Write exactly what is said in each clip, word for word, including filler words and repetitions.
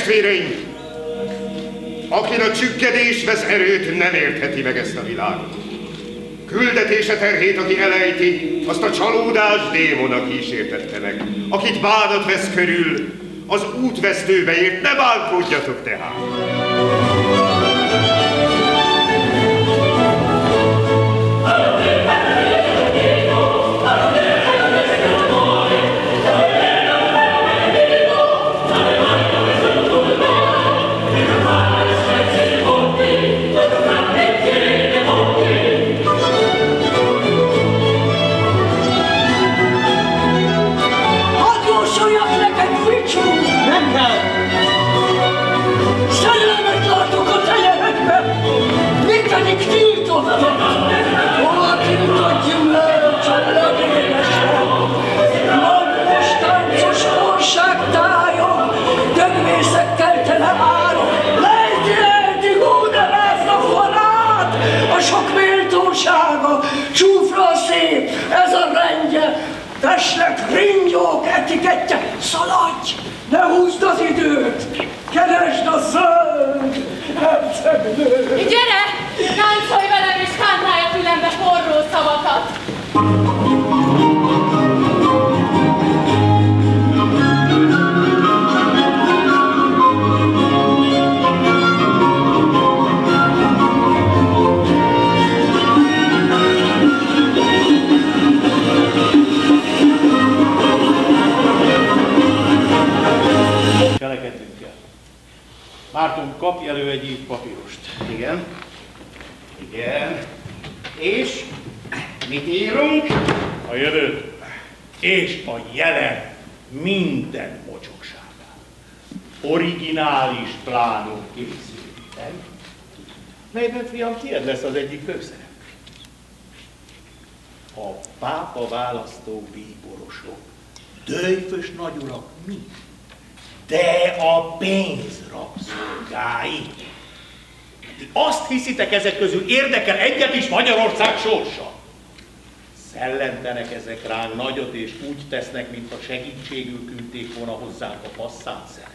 Testvéreim! Akin a csüggedés vesz erőt, nem értheti meg ezt a világot. Küldetése terhét, aki elejti, azt a csalódás démona kísértette meg. Akit bánat vesz körül, az útvesztőbe ért, ne bánkodjatok tehát! Csúfra szép, ez a rendje, tesnek ringyók etikettje, szaladj, ne húzd az időt, keresd a zöld hercegnőt. Gyere, táncolj velem és kántálj a fülembe forró szavakat. Cselekednünk kell. Márton, kapj elő egy ív papírost. Igen. Igen. És mit írunk? A jövőt és a jelen minden mocsokságát. Originális plánok készültek, melyben, fiam, tiéd lesz az egyik főszerep. A pápa választó bíborosok, döjfös nagyurak mi? De a pénz rabszolgái. Azt hiszitek, ezek közül érdekel egyet is Magyarország sorsa? Szellentenek ezek ránk nagyot, és úgy tesznek, mintha segítségül küldték volna hozzánk a passzánszert.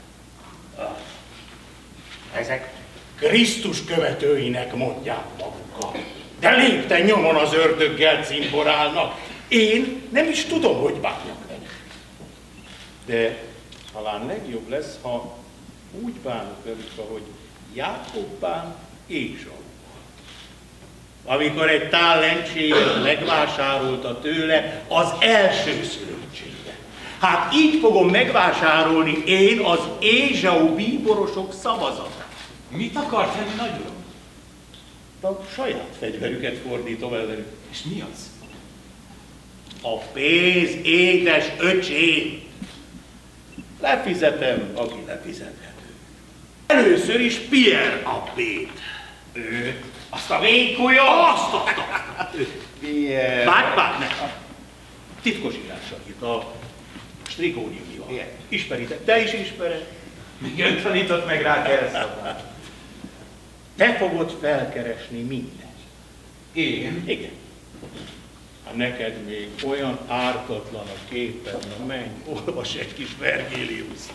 Ezek Krisztus követőinek mondják magukat, de lépten nyomon az ördöggel cimborálnak. Én nem is tudom, hogy bánjak velük. De talán legjobb lesz, ha úgy bánok velük, ahogy Jákob bán Ézsauval. Amikor egy tál lencséért megvásárolta tőle az első szülöttséget. Hát így fogom megvásárolni én az Ézsau bíborosok szavazatát. Mit akar tenni, nagyuram? A saját fegyverüket fordítom ellenük. És mi az? A pénz, édes öcsém! Lefizetem, aki lefizethető. Először is Pierre abbét. Ő, azt a vénkúlyot! Azt, azt, azt! Pierre... Bát, bát, ne! Titkos írással írt a Strigóniumban. Ismeritek? Te is ismered? Még ön tanított meg rá kelszabát. Te fogod felkeresni mindent. Én? Igen. Hát neked még olyan ártatlan a képed, na menj, olvas egy kis Vergiliuszt.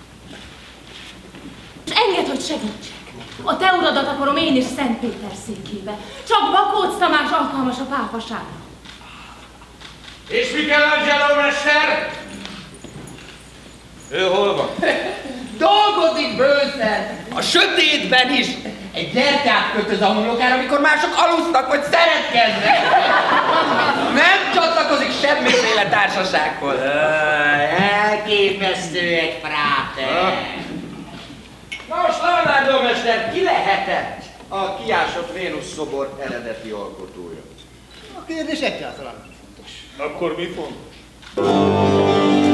Engedd, hogy segítsek. A te uradat akarom én is Szent Péter székébe. Csak Bakóc Tamás alkalmas a pápaságra. És Michelangelo mester? Ő hol van? Dolgozik bőszen, a sötétben is. Egy gyertyát kötöz a homlokára, amikor mások alusznak vagy szeretkeznek. Nem csatlakozik semmiféle társasághoz. Elképesztőek, fráter. Nos, Leonardo mester, ki lehetett a kiásott Vénusz szobor eredeti alkotója? A kérdés egyáltalán nem fontos. Akkor mi fontos?